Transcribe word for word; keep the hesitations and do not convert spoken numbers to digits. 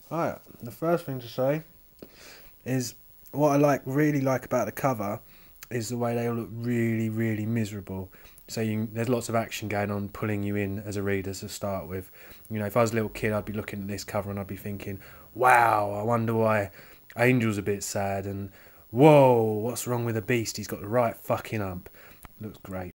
Alright, the first thing to say is what I like, really like about the cover is the way they all look really, really miserable. So you, there's lots of action going on, pulling you in as a reader to start with. You know, if I was a little kid, I'd be looking at this cover and I'd be thinking, wow, I wonder why Angel's a bit sad, and whoa, what's wrong with the beast? He's got the right fucking ump. Looks great.